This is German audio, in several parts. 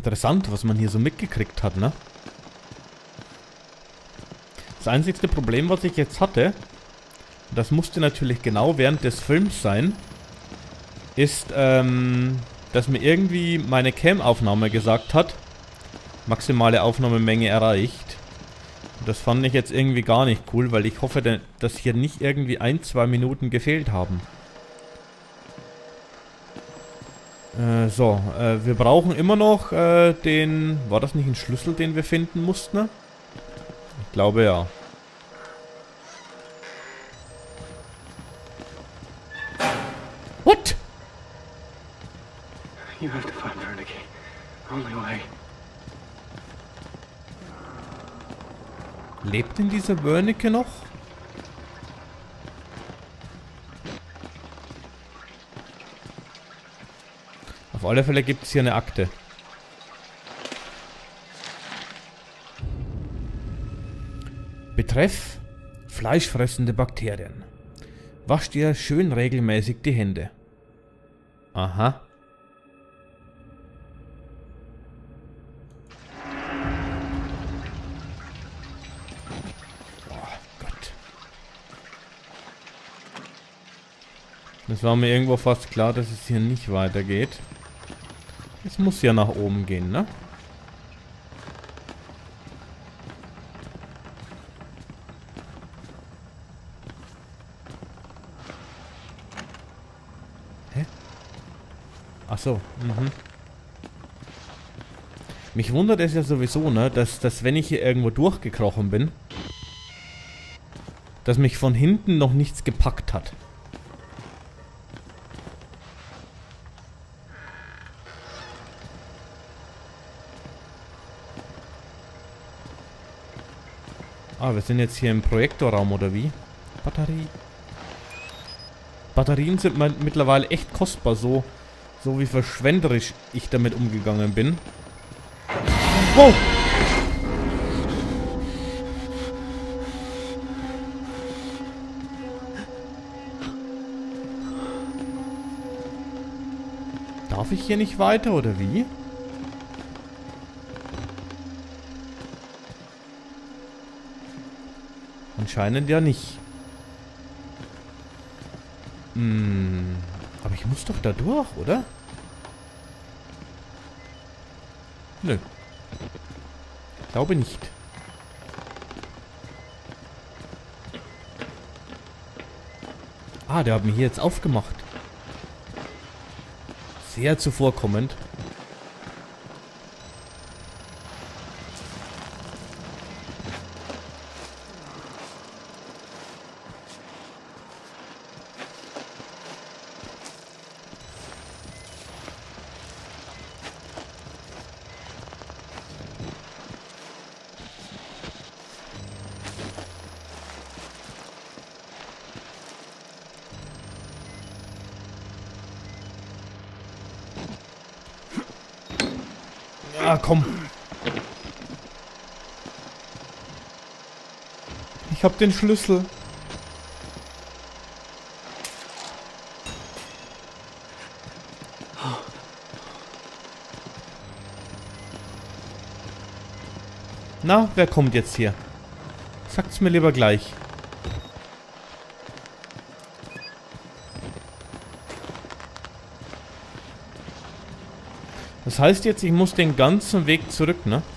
Interessant, was man hier so mitgekriegt hat, ne? Das einzigste Problem, was ich jetzt hatte, das musste natürlich genau während des Films sein, ist, dass mir irgendwie meine Cam-Aufnahme gesagt hat, maximale Aufnahmemenge erreicht. Das fand ich jetzt irgendwie gar nicht cool, weil ich hoffe, dass hier nicht irgendwie 1-2 Minuten gefehlt haben. Wir brauchen immer noch den... War das nicht ein Schlüssel, den wir finden mussten? Ne? Ich glaube ja. What? You have to find Wernicke. Only way. Lebt denn dieser Wernicke noch? Auf alle Fälle gibt es hier eine Akte. Betreff: fleischfressende Bakterien. Wasch dir schön regelmäßig die Hände. Aha. Es war mir irgendwo fast klar, dass es hier nicht weitergeht. Es muss ja nach oben gehen, ne? Hä? Ach so, Mich wundert es ja sowieso, ne, dass wenn ich hier irgendwo durchgekrochen bin, dass mich von hinten noch nichts gepackt hat. Ah, wir sind jetzt hier im Projektorraum, oder wie? Batterie. Batterien sind mittlerweile echt kostbar, so wie verschwenderisch ich damit umgegangen bin. Wow! Darf ich hier nicht weiter, oder wie? Anscheinend ja nicht. Aber ich muss doch da durch, oder? Nö. Glaube nicht. Ah, der hat mir hier jetzt aufgemacht. Sehr zuvorkommend. Ah, komm. Ich hab den Schlüssel. Na, wer kommt jetzt hier? Sagt's mir lieber gleich. Das heißt jetzt, ich muss den ganzen Weg zurück, ne?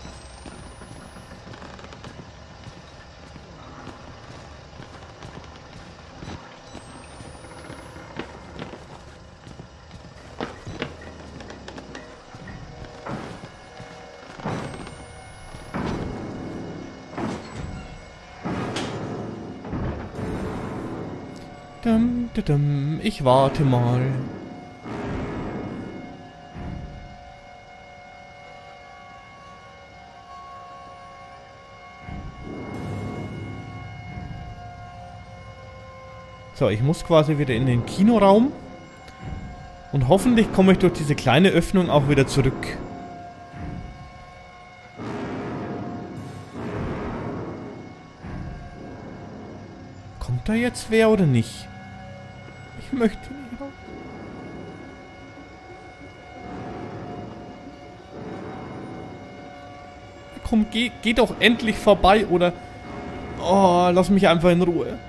Ich warte mal. So, ich muss quasi wieder in den Kinoraum. Und hoffentlich komme ich durch diese kleine Öffnung auch wieder zurück. Kommt da jetzt wer oder nicht? Ich möchte nicht raus. komm, geh doch endlich vorbei oder... Oh, lass mich einfach in Ruhe.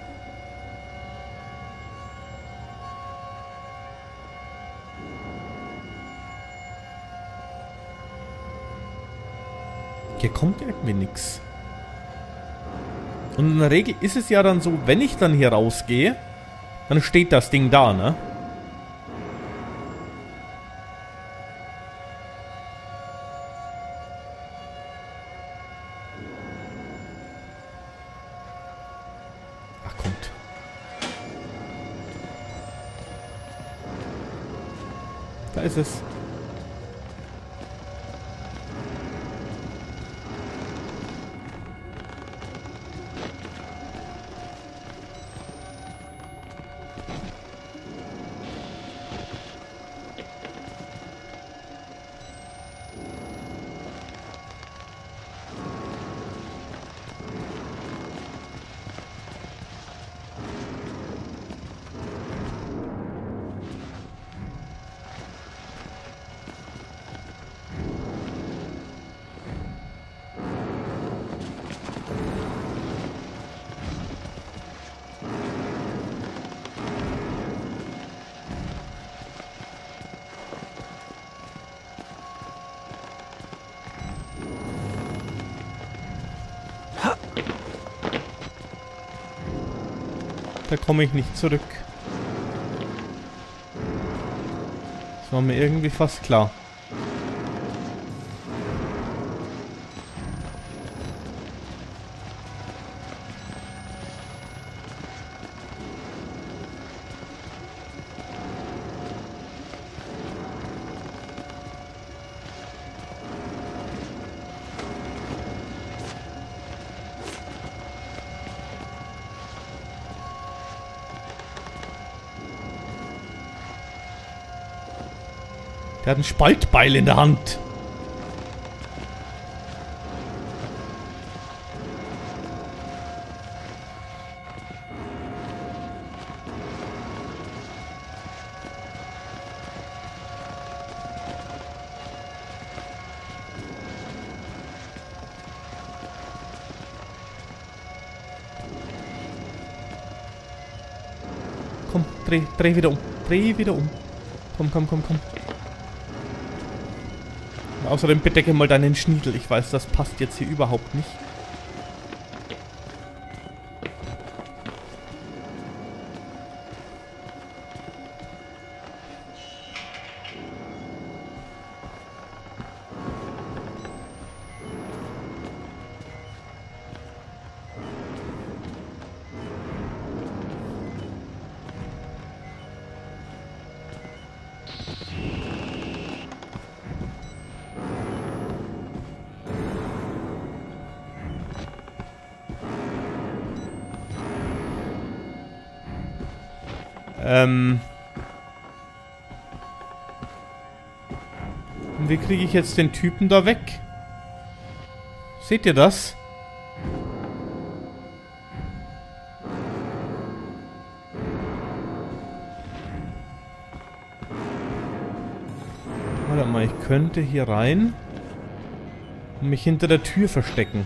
Hier kommt irgendwie nichts. Und in der Regel ist es ja dann so, wenn ich dann hier rausgehe, dann steht das Ding da, ne? Ach, kommt. Da ist es. Da komme ich nicht zurück. Das war mir irgendwie fast klar. Der hat ein Spaltbeil in der Hand. Komm, dreh wieder um. Dreh wieder um. Komm, komm, komm, komm. Außerdem bedecke mal deinen Schniedel. Ich weiß, das passt jetzt hier überhaupt nicht. Und wie kriege ich jetzt den Typen da weg? Seht ihr das? Warte mal, ich könnte hier rein und mich hinter der Tür verstecken.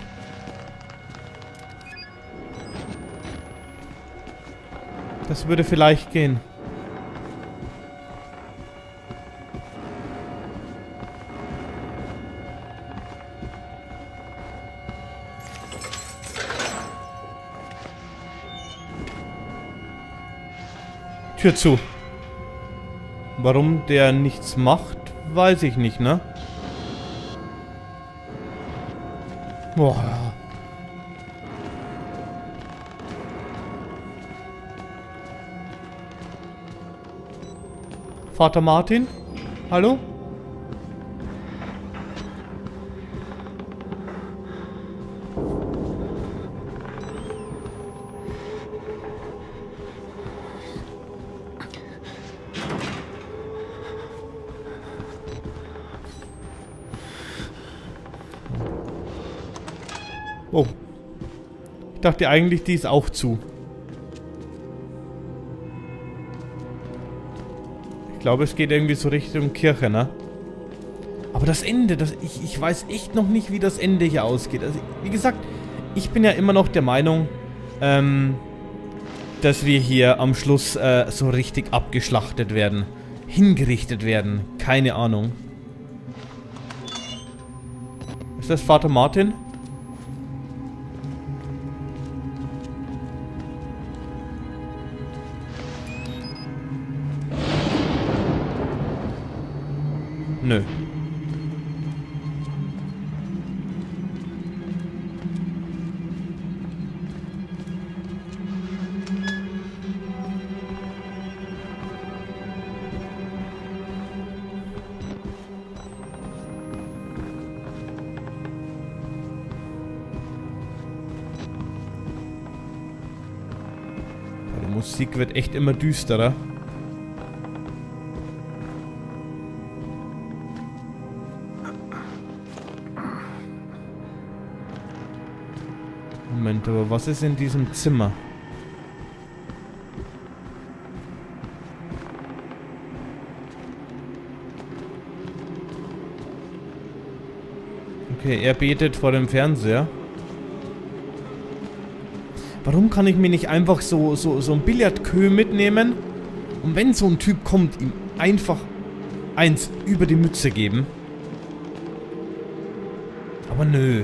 Das würde vielleicht gehen. Tür zu. Warum der nichts macht, weiß ich nicht, ne? Boah. Vater Martin? Hallo? Oh. Ich dachte eigentlich, die ist auch zu. Ich glaube, es geht irgendwie so Richtung Kirche, ne? Aber das Ende, ich weiß echt noch nicht, wie das Ende hier ausgeht. Also, wie gesagt, ich bin ja immer noch der Meinung, dass wir hier am Schluss so richtig abgeschlachtet werden. Hingerichtet werden. Keine Ahnung. Ist das Vater Martin? Nö. Die Musik wird echt immer düsterer. Moment, aber was ist in diesem Zimmer? Okay, er betet vor dem Fernseher. Warum kann ich mir nicht einfach so ein Billardkö mitnehmen und wenn so ein Typ kommt, ihm einfach eins über die Mütze geben? Aber nö.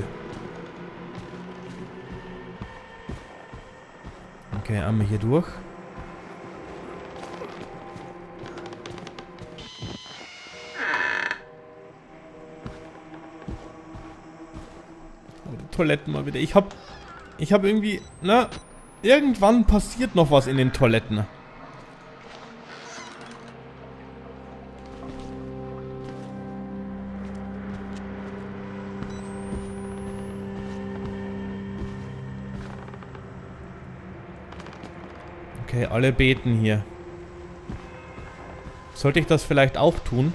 Okay, einmal hier durch. Oh, die Toiletten mal wieder. Ich hab irgendwie, na, irgendwann passiert noch was in den Toiletten. Okay, alle beten hier. Sollte ich das vielleicht auch tun?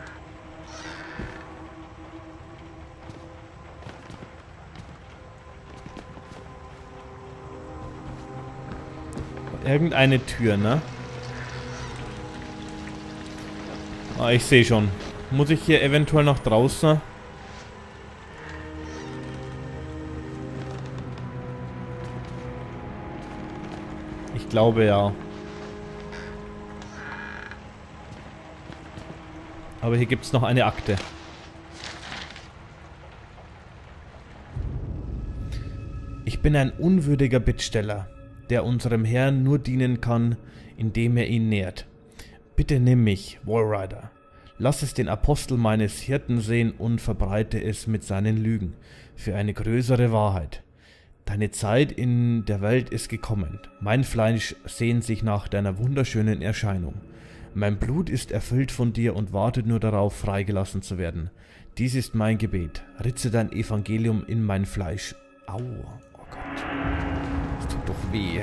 Irgendeine Tür, ne? Ah, ich sehe schon. Muss ich hier eventuell nach draußen? Ich glaube ja. Aber hier gibt es noch eine Akte. Ich bin ein unwürdiger Bittsteller, der unserem Herrn nur dienen kann, indem er ihn nährt. Bitte nimm mich, Walrider. Lass es den Apostel meines Hirten sehen und verbreite es mit seinen Lügen für eine größere Wahrheit. Deine Zeit in der Welt ist gekommen. Mein Fleisch sehnt sich nach deiner wunderschönen Erscheinung. Mein Blut ist erfüllt von dir und wartet nur darauf, freigelassen zu werden. Dies ist mein Gebet. Ritze dein Evangelium in mein Fleisch. Au, oh Gott. Das tut doch weh.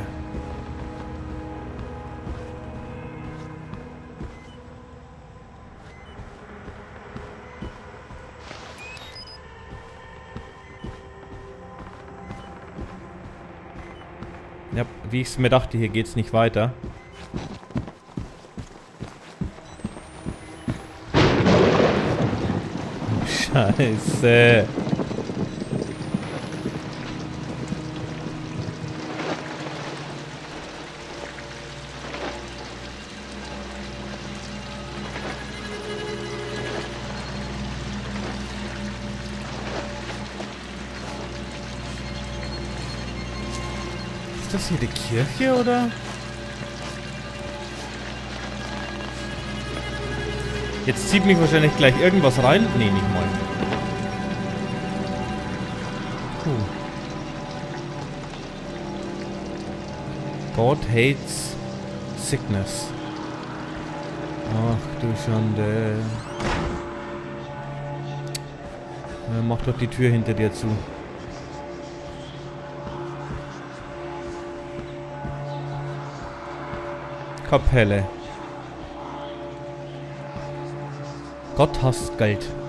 Ja, wie ich es mir dachte, hier geht's nicht weiter. Scheiße. Ist das hier die Kirche, oder? Jetzt zieht mich wahrscheinlich gleich irgendwas rein. Nee, nicht mal. God hates sickness. Ach du Schande. Ja, mach doch die Tür hinter dir zu. Kapelle. Gott hasst Geld.